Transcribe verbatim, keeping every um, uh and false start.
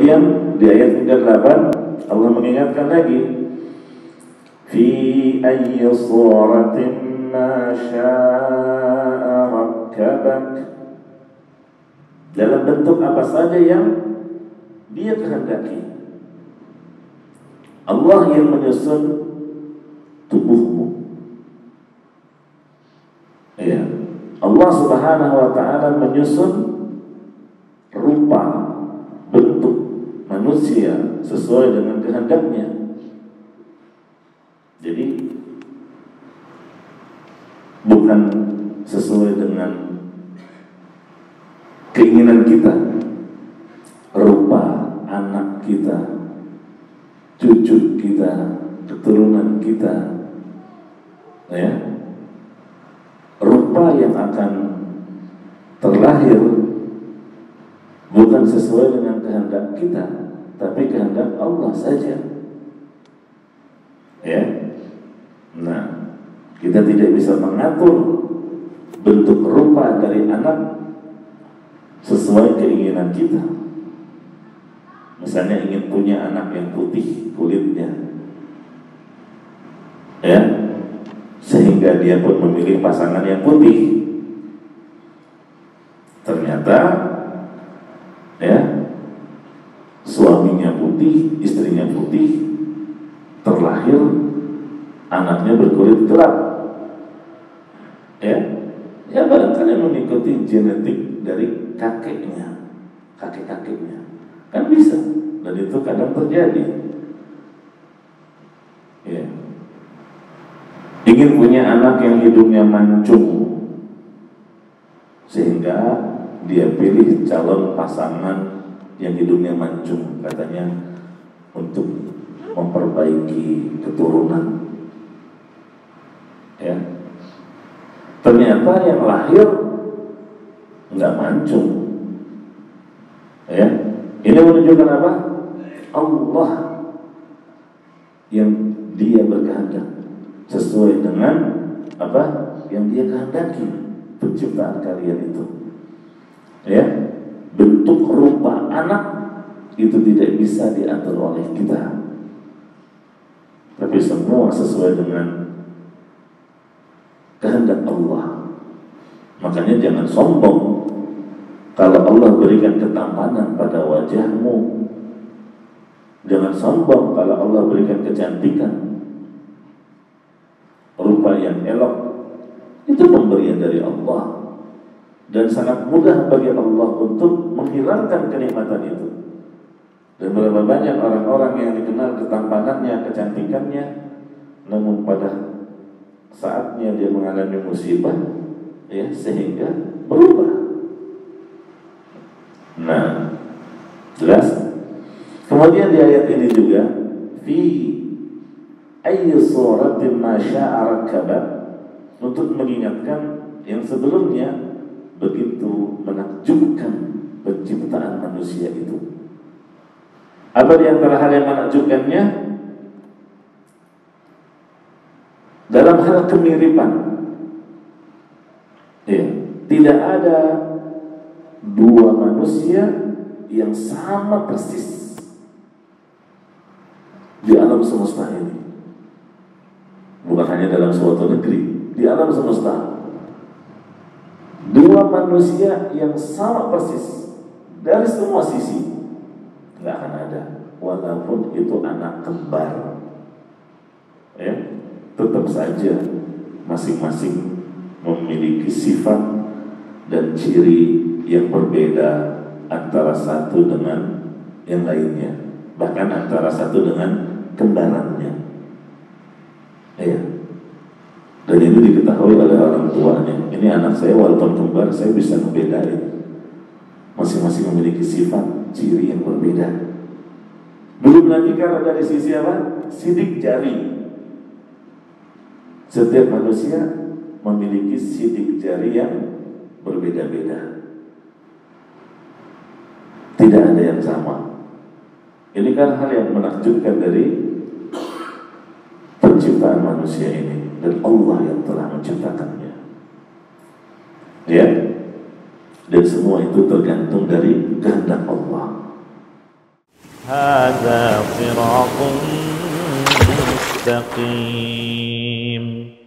Kemudian di ayat tiga puluh delapan Allah mengingatkan lagi, fi ayyi suratin ma syaa rakkabak, dalam bentuk apa saja yang Dia kehendaki. Allah yang menyusun tubuhmu. Ya, Allah Subhanahu wa taala menyusun rupa bentuk manusia sesuai dengan kehendaknya. Jadi bukan sesuai dengan keinginan kita. Rupa anak kita, cucu kita, keturunan kita, ya, rupa yang akan terlahir bukan sesuai dengan kehendak kita, tapi kehendak Allah saja. Ya, nah, kita tidak bisa mengatur bentuk rupa dari anak sesuai keinginan kita. Misalnya ingin punya anak yang putih kulitnya, ya, sehingga dia pun memilih pasangan yang putih. Ternyata, ya, suaminya putih, istrinya putih, terlahir anaknya berkulit gelap. Ya, ya barangkali mengikuti genetik dari kakeknya, kakek-kakeknya. Kan bisa, dan itu kadang terjadi. Ya. Ingin punya anak yang hidungnya mancung, sehingga dia pilih calon pasangan yang hidungnya mancung, katanya untuk memperbaiki keturunan. Ya. Ternyata yang lahir nggak mancung. Ya. Ini menunjukkan apa? Allah yang Dia berkehendak sesuai dengan apa yang Dia kehendaki penciptaan kalian itu. Ya, bentuk rupa anak itu tidak bisa diatur oleh kita, tapi semua sesuai dengan kehendak Allah. Makanya jangan sombong kalau Allah berikan ketampanan pada wajahmu. Jangan sombong kalau Allah berikan kecantikan, rupa yang elok. Itu pemberian dari Allah, dan sangat mudah bagi Allah untuk menghilangkan kenikmatan itu. Dan berapa banyak orang-orang yang dikenal ketampanannya, kecantikannya, namun pada saatnya dia mengalami musibah, ya, sehingga berubah. Nah, jelas. Kemudian di ayat ini juga, fi ayyi suratin ma syaa rakkabak, untuk mengingatkan yang sebelumnya begitu menakjubkan penciptaan manusia itu. Apa di antara hal yang menakjubkannya? Dalam hal kemiripan. Ya, tidak ada dua manusia yang sama persis di alam semesta ini. Bukan hanya dalam suatu negeri, di alam semesta. Dua manusia yang sama persis dari semua sisi nggak akan ada, walaupun itu anak kembar. Ya, tetap saja masing-masing memiliki sifat dan ciri yang berbeda antara satu dengan yang lainnya, bahkan antara satu dengan kembarannya. Ya. Dan ini diketahui oleh orang tuanya. Ini anak saya walaupun kembar, saya bisa membedain. Masing-masing memiliki sifat, ciri yang berbeda. Belum lagi kalau dari sisi apa? Sidik jari. Setiap manusia memiliki sidik jari yang berbeda-beda. Tidak ada yang sama. Ini kan hal yang menakjubkan dari penciptaan manusia ini, dan Allah yang telah menciptakannya. Ya, dan semua itu tergantung dari kehendak Allah. هذا صراط مستقيم